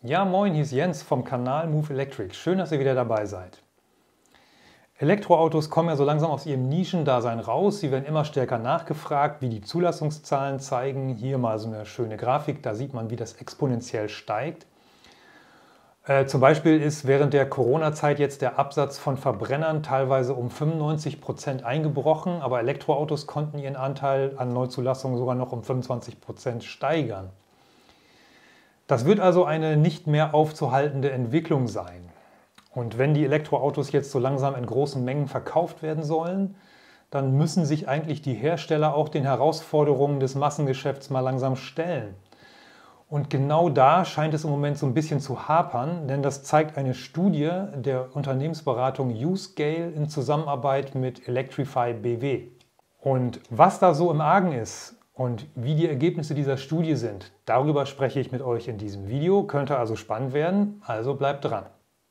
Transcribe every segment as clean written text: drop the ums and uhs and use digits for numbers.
Ja, moin, hier ist Jens vom Kanal Move Electric. Schön, dass ihr wieder dabei seid. Elektroautos kommen ja so langsam aus ihrem Nischendasein raus. Sie werden immer stärker nachgefragt, wie die Zulassungszahlen zeigen. Hier mal so eine schöne Grafik, da sieht man, wie das exponentiell steigt. Zum Beispiel ist während der Corona-Zeit jetzt der Absatz von Verbrennern teilweise um 95% eingebrochen, aber Elektroautos konnten ihren Anteil an Neuzulassungen sogar noch um 25% steigern. Das wird also eine nicht mehr aufzuhaltende Entwicklung sein. Und wenn die Elektroautos jetzt so langsam in großen Mengen verkauft werden sollen, dann müssen sich eigentlich die Hersteller auch den Herausforderungen des Massengeschäfts mal langsam stellen. Und genau da scheint es im Moment so ein bisschen zu hapern, denn das zeigt eine Studie der Unternehmensberatung Uscale in Zusammenarbeit mit Electrify BW. Und was da so im Argen ist und wie die Ergebnisse dieser Studie sind, darüber spreche ich mit euch in diesem Video. Könnte also spannend werden, also bleibt dran.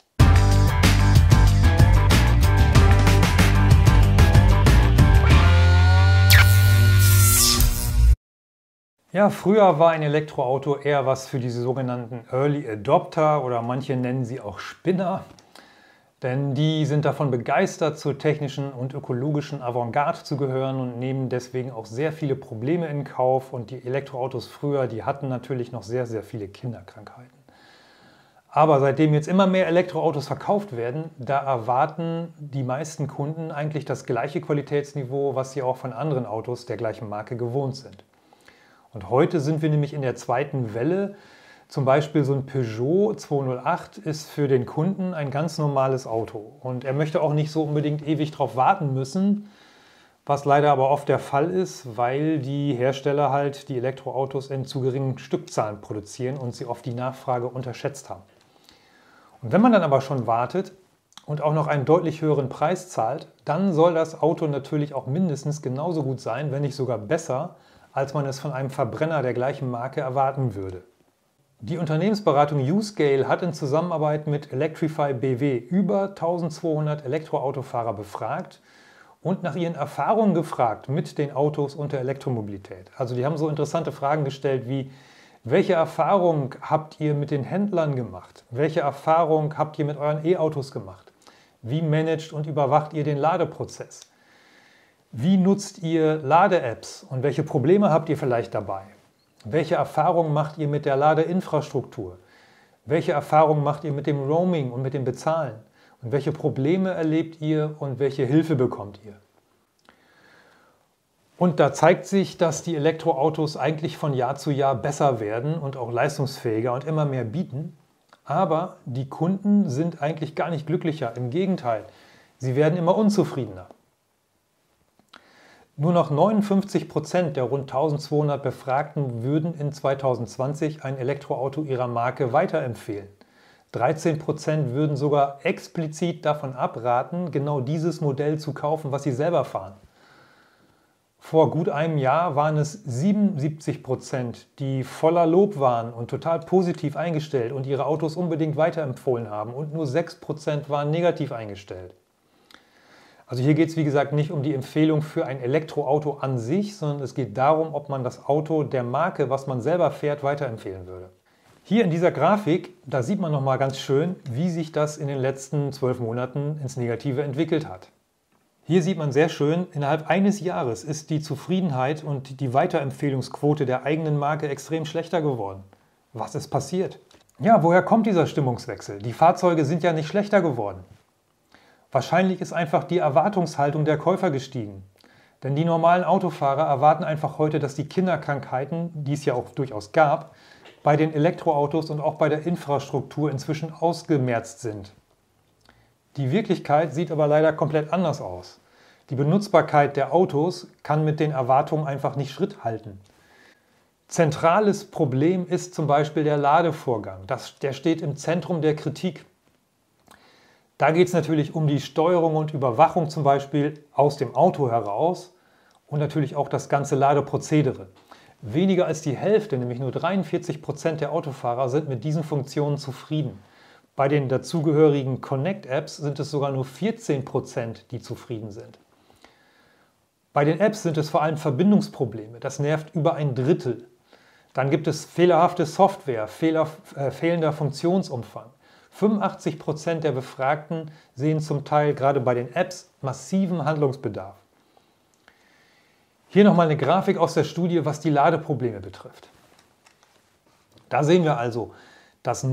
Ja, früher war ein Elektroauto eher was für diese sogenannten Early Adopter oder manche nennen sie auch Spinner, denn die sind davon begeistert, zur technischen und ökologischen Avantgarde zu gehören und nehmen deswegen auch sehr viele Probleme in Kauf. Und die Elektroautos früher, die hatten natürlich noch sehr, sehr viele Kinderkrankheiten. Aber seitdem jetzt immer mehr Elektroautos verkauft werden, da erwarten die meisten Kunden eigentlich das gleiche Qualitätsniveau, was sie auch von anderen Autos der gleichen Marke gewohnt sind. Und heute sind wir nämlich in der zweiten Welle. Zum Beispiel so ein Peugeot 208 ist für den Kunden ein ganz normales Auto. Und er möchte auch nicht so unbedingt ewig drauf warten müssen, was leider aber oft der Fall ist, weil die Hersteller halt die Elektroautos in zu geringen Stückzahlen produzieren und sie oft die Nachfrage unterschätzt haben. Und wenn man dann aber schon wartet und auch noch einen deutlich höheren Preis zahlt, dann soll das Auto natürlich auch mindestens genauso gut sein, wenn nicht sogar besser, als man es von einem Verbrenner der gleichen Marke erwarten würde. Die Unternehmensberatung Uscale hat in Zusammenarbeit mit Electrify BW über 1200 Elektroautofahrer befragt und nach ihren Erfahrungen gefragt mit den Autos und der Elektromobilität. Also die haben so interessante Fragen gestellt wie: Welche Erfahrung habt ihr mit den Händlern gemacht? Welche Erfahrung habt ihr mit euren E-Autos gemacht? Wie managt und überwacht ihr den Ladeprozess? Wie nutzt ihr Lade-Apps und welche Probleme habt ihr vielleicht dabei? Welche Erfahrungen macht ihr mit der Ladeinfrastruktur? Welche Erfahrungen macht ihr mit dem Roaming und mit dem Bezahlen? Und welche Probleme erlebt ihr und welche Hilfe bekommt ihr? Und da zeigt sich, dass die Elektroautos eigentlich von Jahr zu Jahr besser werden und auch leistungsfähiger und immer mehr bieten. Aber die Kunden sind eigentlich gar nicht glücklicher. Im Gegenteil, sie werden immer unzufriedener. Nur noch 59% der rund 1200 Befragten würden in 2020 ein Elektroauto ihrer Marke weiterempfehlen. 13% würden sogar explizit davon abraten, genau dieses Modell zu kaufen, was sie selber fahren. Vor gut einem Jahr waren es 77%, die voller Lob waren und total positiv eingestellt und ihre Autos unbedingt weiterempfohlen haben, und nur 6% waren negativ eingestellt. Also hier geht es wie gesagt nicht um die Empfehlung für ein Elektroauto an sich, sondern es geht darum, ob man das Auto der Marke, was man selber fährt, weiterempfehlen würde. Hier in dieser Grafik, da sieht man nochmal ganz schön, wie sich das in den letzten 12 Monaten ins Negative entwickelt hat. Hier sieht man sehr schön, innerhalb eines Jahres ist die Zufriedenheit und die Weiterempfehlungsquote der eigenen Marke extrem schlechter geworden. Was ist passiert? Ja, woher kommt dieser Stimmungswechsel? Die Fahrzeuge sind ja nicht schlechter geworden. Wahrscheinlich ist einfach die Erwartungshaltung der Käufer gestiegen. Denn die normalen Autofahrer erwarten einfach heute, dass die Kinderkrankheiten, die es ja auch durchaus gab, bei den Elektroautos und auch bei der Infrastruktur inzwischen ausgemerzt sind. Die Wirklichkeit sieht aber leider komplett anders aus. Die Benutzbarkeit der Autos kann mit den Erwartungen einfach nicht Schritt halten. Zentrales Problem ist zum Beispiel der Ladevorgang. Der steht im Zentrum der Kritik. Da geht es natürlich um die Steuerung und Überwachung zum Beispiel aus dem Auto heraus und natürlich auch das ganze Ladeprozedere. Weniger als die Hälfte, nämlich nur 43% der Autofahrer sind mit diesen Funktionen zufrieden. Bei den dazugehörigen Connect-Apps sind es sogar nur 14%, die zufrieden sind. Bei den Apps sind es vor allem Verbindungsprobleme. Das nervt über ein Drittel. Dann gibt es fehlerhafte Software, fehlender Funktionsumfang. 85% der Befragten sehen zum Teil gerade bei den Apps massiven Handlungsbedarf. Hier nochmal eine Grafik aus der Studie, was die Ladeprobleme betrifft. Da sehen wir also, dass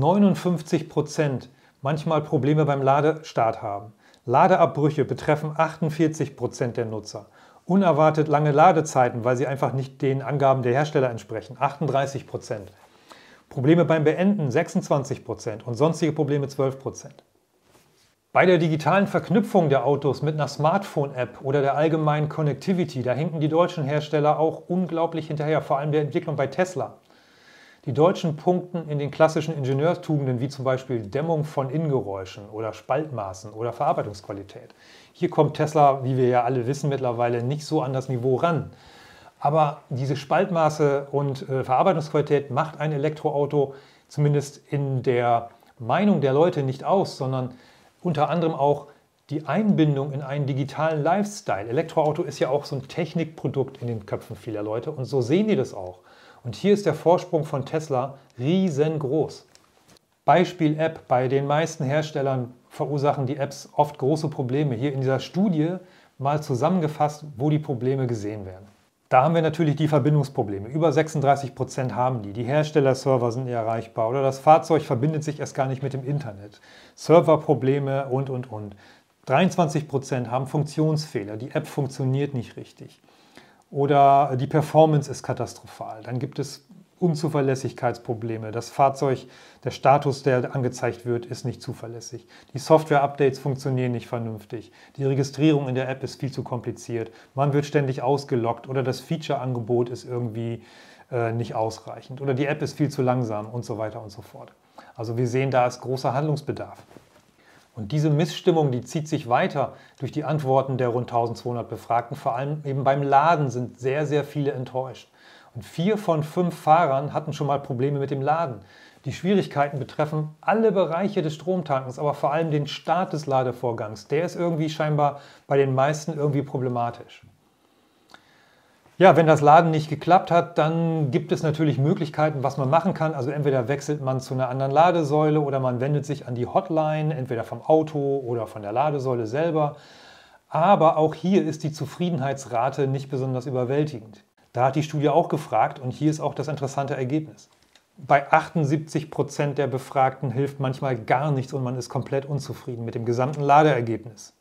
59% manchmal Probleme beim Ladestart haben. Ladeabbrüche betreffen 48% der Nutzer. Unerwartet lange Ladezeiten, weil sie einfach nicht den Angaben der Hersteller entsprechen, 38%. Probleme beim Beenden 26% und sonstige Probleme 12%. Bei der digitalen Verknüpfung der Autos mit einer Smartphone-App oder der allgemeinen Connectivity, da hinken die deutschen Hersteller auch unglaublich hinterher, vor allem der Entwicklung bei Tesla. Die Deutschen punkten in den klassischen Ingenieurstugenden wie zum Beispiel Dämmung von Innengeräuschen oder Spaltmaßen oder Verarbeitungsqualität. Hier kommt Tesla, wie wir ja alle wissen mittlerweile, nicht so an das Niveau ran. Aber diese Spaltmaße und Verarbeitungsqualität macht ein Elektroauto zumindest in der Meinung der Leute nicht aus, sondern unter anderem auch die Einbindung in einen digitalen Lifestyle. Elektroauto ist ja auch so ein Technikprodukt in den Köpfen vieler Leute und so sehen die das auch. Und hier ist der Vorsprung von Tesla riesengroß. Beispiel App. Bei den meisten Herstellern verursachen die Apps oft große Probleme. Hier in dieser Studie mal zusammengefasst, wo die Probleme gesehen werden. Da haben wir natürlich die Verbindungsprobleme. Über 36% haben die. Die Herstellerserver sind nicht erreichbar oder das Fahrzeug verbindet sich erst gar nicht mit dem Internet. Serverprobleme und. 23% haben Funktionsfehler. Die App funktioniert nicht richtig. Oder die Performance ist katastrophal. Dann gibt es Unzuverlässigkeitsprobleme. Das Fahrzeug, der Status, der angezeigt wird, ist nicht zuverlässig. Die Software-Updates funktionieren nicht vernünftig. Die Registrierung in der App ist viel zu kompliziert. Man wird ständig ausgeloggt oder das Feature-Angebot ist irgendwie nicht ausreichend. Oder die App ist viel zu langsam und so weiter und so fort. Also wir sehen, da ist großer Handlungsbedarf. Und diese Missstimmung, die zieht sich weiter durch die Antworten der rund 1200 Befragten. Vor allem eben beim Laden sind sehr, sehr viele enttäuscht. Und 4 von 5 Fahrern hatten schon mal Probleme mit dem Laden. Die Schwierigkeiten betreffen alle Bereiche des Stromtankens, aber vor allem den Start des Ladevorgangs. Der ist irgendwie scheinbar bei den meisten irgendwie problematisch. Ja, wenn das Laden nicht geklappt hat, dann gibt es natürlich Möglichkeiten, was man machen kann. Also entweder wechselt man zu einer anderen Ladesäule oder man wendet sich an die Hotline, entweder vom Auto oder von der Ladesäule selber. Aber auch hier ist die Zufriedenheitsrate nicht besonders überwältigend. Da hat die Studie auch gefragt und hier ist auch das interessante Ergebnis. Bei 78% der Befragten hilft manchmal gar nichts und man ist komplett unzufrieden mit dem gesamten Ladeergebnis.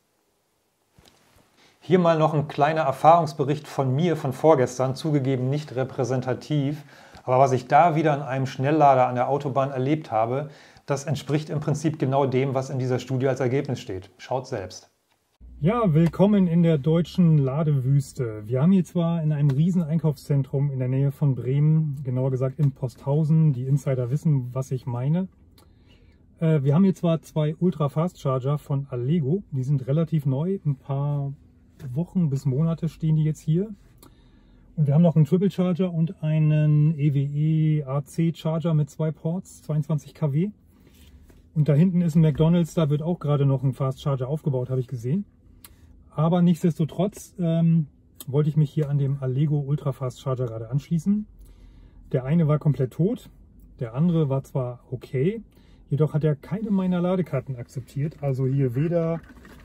Hier mal noch ein kleiner Erfahrungsbericht von mir von vorgestern, zugegeben nicht repräsentativ, aber was ich da wieder an einem Schnelllader an der Autobahn erlebt habe, das entspricht im Prinzip genau dem, was in dieser Studie als Ergebnis steht. Schaut selbst. Ja, willkommen in der deutschen Ladewüste. Wir haben hier zwar in einem riesen Einkaufszentrum in der Nähe von Bremen, genauer gesagt in Posthausen, die Insider wissen, was ich meine. Wir haben hier zwar 2 Ultra-Fast-Charger von Allego, die sind relativ neu, ein paar Wochen bis Monate stehen die jetzt hier. Und wir haben noch einen Triple Charger und einen EWE AC Charger mit 2 Ports, 22 kW. Und da hinten ist ein McDonald's, da wird auch gerade noch ein Fast Charger aufgebaut, habe ich gesehen. Aber nichtsdestotrotz wollte ich mich hier an dem Allego Ultra Fast Charger gerade anschließen. Der eine war komplett tot, der andere war zwar okay, jedoch hat er keine meiner Ladekarten akzeptiert. Also hier weder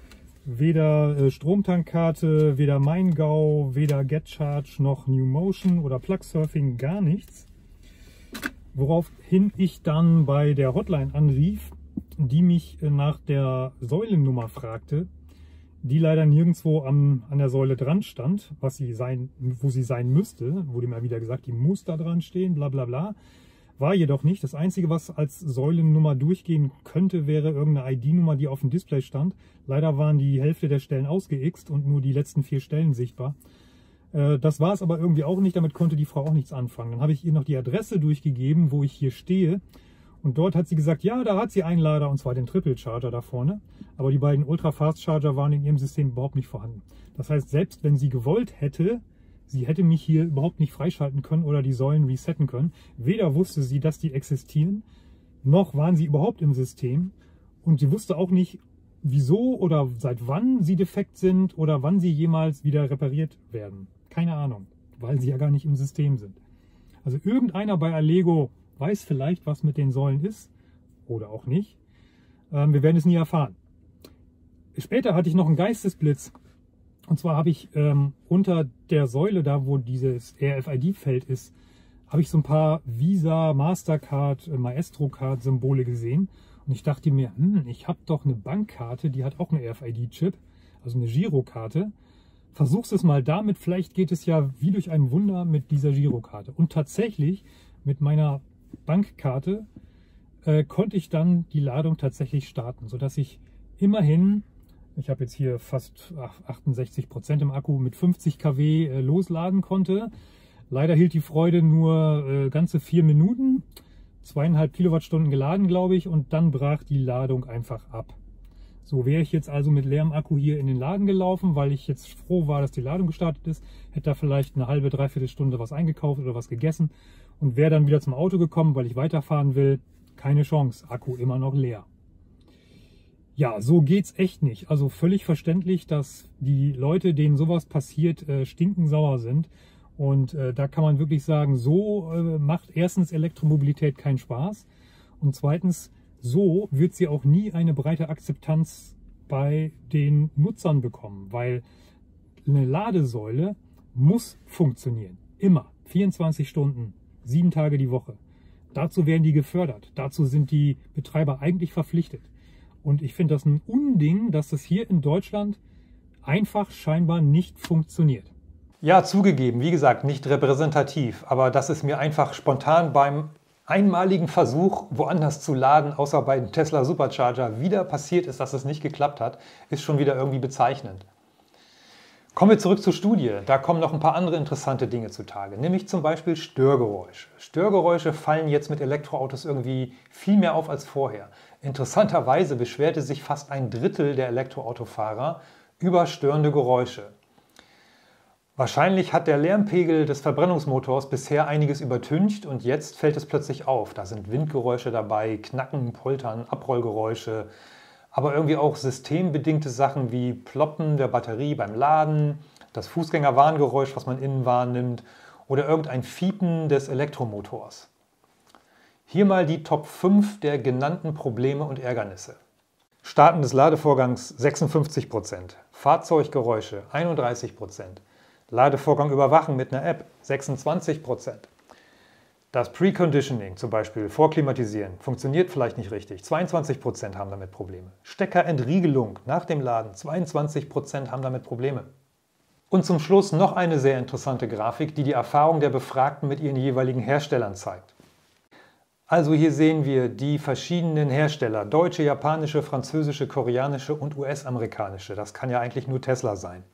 Stromtankkarte, weder MeinGau, weder GetCharge noch NewMotion oder PlugSurfing, gar nichts. Woraufhin ich dann bei der Hotline anrief, die mich nach der Säulennummer fragte, die leider nirgendwo an der Säule dran stand, wo sie sein müsste. Wurde mir wieder gesagt, die muss da dran stehen, bla bla bla. War jedoch nicht. Das Einzige, was als Säulennummer durchgehen könnte, wäre irgendeine ID-Nummer, die auf dem Display stand. Leider waren die Hälfte der Stellen ausgeixt und nur die letzten 4 Stellen sichtbar. Das war es aber irgendwie auch nicht, damit konnte die Frau auch nichts anfangen. Dann habe ich ihr noch die Adresse durchgegeben, wo ich hier stehe. Und dort hat sie gesagt, ja, da hat sie einen Lader, und zwar den Triple Charger da vorne. Aber die beiden Ultra Fast Charger waren in ihrem System überhaupt nicht vorhanden. Das heißt, selbst wenn sie gewollt hätte, sie hätte mich hier überhaupt nicht freischalten können oder die Säulen resetten können. Weder wusste sie, dass die existieren, noch waren sie überhaupt im System. Und sie wusste auch nicht, wieso oder seit wann sie defekt sind oder wann sie jemals wieder repariert werden. Keine Ahnung, weil sie ja gar nicht im System sind. Also irgendeiner bei Allego weiß vielleicht, was mit den Säulen ist oder auch nicht. Wir werden es nie erfahren. Später hatte ich noch einen Geistesblitz. Und zwar habe ich unter der Säule, da wo dieses RFID-Feld ist, habe ich so ein paar Visa, Mastercard, Maestro-Card-Symbole gesehen. Und ich dachte mir, ich habe doch eine Bankkarte, die hat auch einen RFID-Chip, also eine Girokarte. Versuch's es mal damit, vielleicht geht es ja wie durch ein Wunder mit dieser Girokarte. Und tatsächlich, mit meiner Bankkarte konnte ich dann die Ladung tatsächlich starten, sodass ich immerhin, ich habe jetzt hier fast 68% im Akku, mit 50 kW losladen konnte. Leider hielt die Freude nur ganze 4 Minuten, 2,5 Kilowattstunden geladen, glaube ich, und dann brach die Ladung einfach ab. So wäre ich jetzt also mit leerem Akku hier in den Laden gelaufen, weil ich jetzt froh war, dass die Ladung gestartet ist, hätte da vielleicht eine halbe, dreiviertel Stunde was eingekauft oder was gegessen und wäre dann wieder zum Auto gekommen, weil ich weiterfahren will. Keine Chance, Akku immer noch leer. Ja, so geht's echt nicht. Also völlig verständlich, dass die Leute, denen sowas passiert, stinkensauer sind. Und da kann man wirklich sagen, so macht erstens Elektromobilität keinen Spaß und zweitens, so wird sie auch nie eine breite Akzeptanz bei den Nutzern bekommen, weil eine Ladesäule muss funktionieren. Immer. 24 Stunden, 7 Tage die Woche. Dazu werden die gefördert. Dazu sind die Betreiber eigentlich verpflichtet. Und ich finde das ein Unding, dass das hier in Deutschland einfach scheinbar nicht funktioniert. Ja, zugegeben, wie gesagt, nicht repräsentativ, aber dass es mir einfach spontan beim einmaligen Versuch, woanders zu laden, außer bei dem Tesla Supercharger, wieder passiert ist, dass es nicht geklappt hat, ist schon wieder irgendwie bezeichnend. Kommen wir zurück zur Studie. Da kommen noch ein paar andere interessante Dinge zutage, nämlich zum Beispiel Störgeräusche. Störgeräusche fallen jetzt mit Elektroautos irgendwie viel mehr auf als vorher. Interessanterweise beschwerte sich fast ein Drittel der Elektroautofahrer über störende Geräusche. Wahrscheinlich hat der Lärmpegel des Verbrennungsmotors bisher einiges übertüncht und jetzt fällt es plötzlich auf. Da sind Windgeräusche dabei, Knacken, Poltern, Abrollgeräusche, aber irgendwie auch systembedingte Sachen wie Ploppen der Batterie beim Laden, das Fußgängerwarngeräusch, was man innen wahrnimmt, oder irgendein Fiepen des Elektromotors. Hier mal die Top 5 der genannten Probleme und Ärgernisse. Starten des Ladevorgangs 56%, Fahrzeuggeräusche 31%, Ladevorgang überwachen mit einer App 26%. Das Preconditioning, zum Beispiel Vorklimatisieren, funktioniert vielleicht nicht richtig. 22% haben damit Probleme. Steckerentriegelung nach dem Laden, 22% haben damit Probleme. Und zum Schluss noch eine sehr interessante Grafik, die die Erfahrung der Befragten mit ihren jeweiligen Herstellern zeigt. Also hier sehen wir die verschiedenen Hersteller, deutsche, japanische, französische, koreanische und US-amerikanische. Das kann ja eigentlich nur Tesla sein.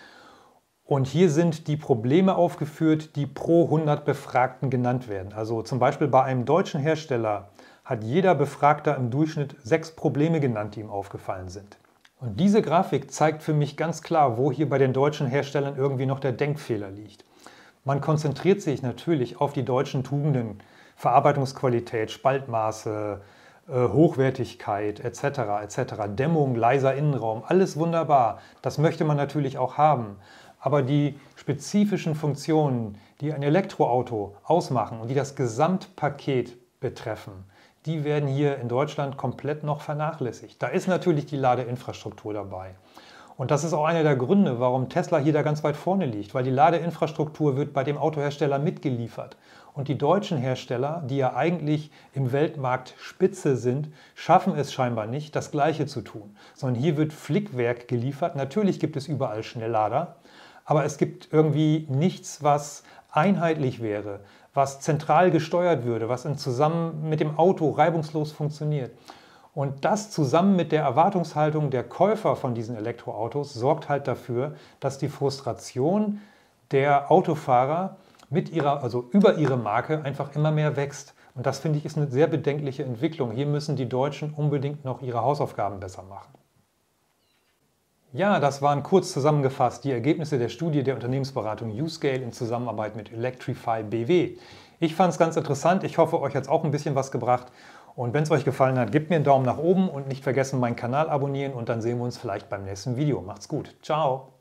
Und hier sind die Probleme aufgeführt, die pro 100 Befragten genannt werden. Also zum Beispiel bei einem deutschen Hersteller hat jeder Befragter im Durchschnitt 6 Probleme genannt, die ihm aufgefallen sind. Und diese Grafik zeigt für mich ganz klar, wo hier bei den deutschen Herstellern irgendwie noch der Denkfehler liegt. Man konzentriert sich natürlich auf die deutschen Tugenden, Verarbeitungsqualität, Spaltmaße, Hochwertigkeit etc. etc. Dämmung, leiser Innenraum, alles wunderbar. Das möchte man natürlich auch haben. Aber die spezifischen Funktionen, die ein Elektroauto ausmachen und die das Gesamtpaket betreffen, die werden hier in Deutschland komplett noch vernachlässigt. Da ist natürlich die Ladeinfrastruktur dabei. Und das ist auch einer der Gründe, warum Tesla hier da ganz weit vorne liegt, weil die Ladeinfrastruktur wird bei dem Autohersteller mitgeliefert. Und die deutschen Hersteller, die ja eigentlich im Weltmarkt Spitze sind, schaffen es scheinbar nicht, das Gleiche zu tun. Sondern hier wird Flickwerk geliefert. Natürlich gibt es überall Schnelllader, aber es gibt irgendwie nichts, was einheitlich wäre, was zentral gesteuert würde, was zusammen mit dem Auto reibungslos funktioniert. Und das zusammen mit der Erwartungshaltung der Käufer von diesen Elektroautos sorgt halt dafür, dass die Frustration der Autofahrer über ihre Marke einfach immer mehr wächst. Und das finde ich ist eine sehr bedenkliche Entwicklung. Hier müssen die Deutschen unbedingt noch ihre Hausaufgaben besser machen. Ja, das waren kurz zusammengefasst die Ergebnisse der Studie der Unternehmensberatung Uscale in Zusammenarbeit mit Electrify BW. Ich fand es ganz interessant. Ich hoffe, euch hat es auch ein bisschen was gebracht. Und wenn es euch gefallen hat, gebt mir einen Daumen nach oben und nicht vergessen, meinen Kanal abonnieren und dann sehen wir uns vielleicht beim nächsten Video. Macht's gut. Ciao.